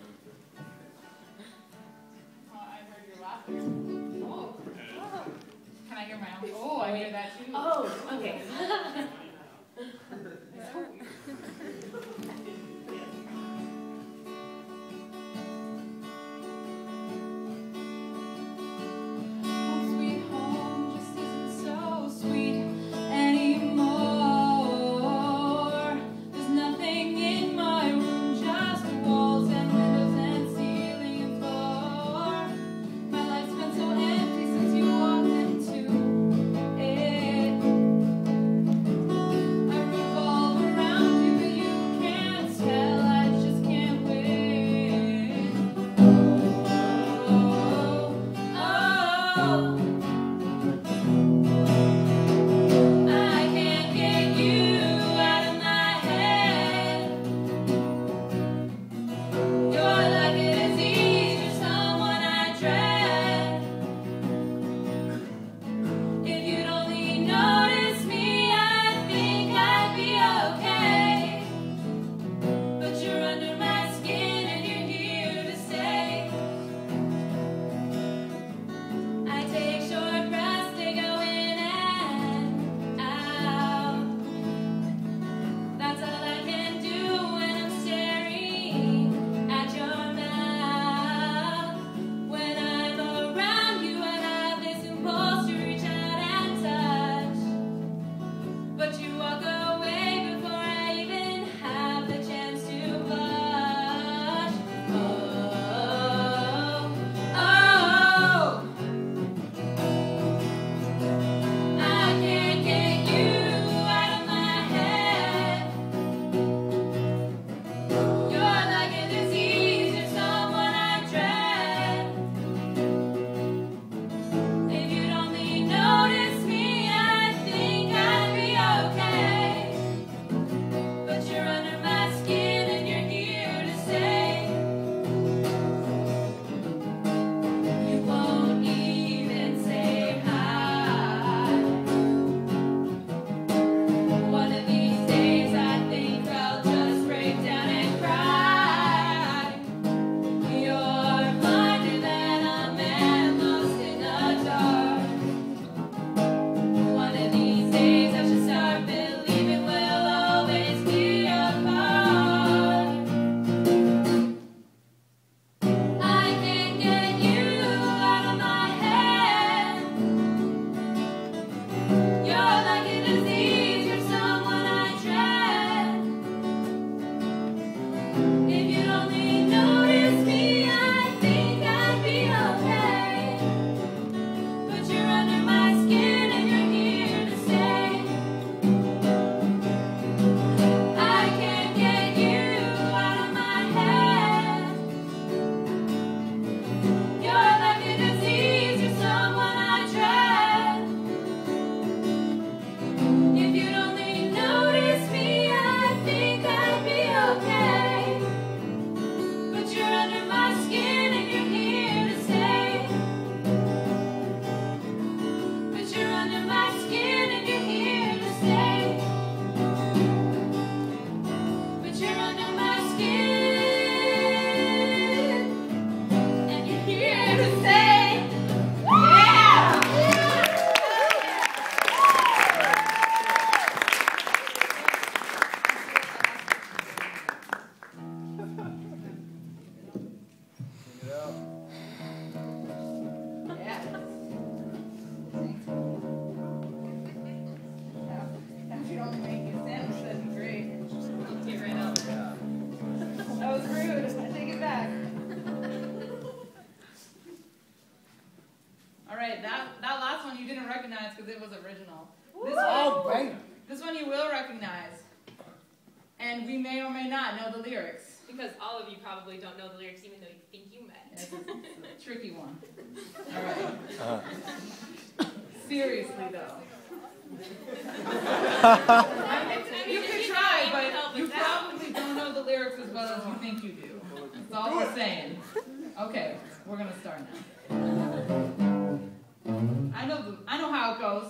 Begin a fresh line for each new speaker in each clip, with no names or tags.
I heard your laughter. Oh. Can I hear my own? Oh, I hear that too.
Oh, okay.
Because it was original.
This
one you will recognize. And we may or may not know the lyrics.
Because all of you probably don't know the lyrics even though you think you might.
It's a tricky one. All right. Seriously, though. You can try, but you probably don't know the lyrics as well as you think you do. That's all we're saying. Okay, we're going to start now. I know how it goes.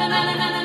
na na na na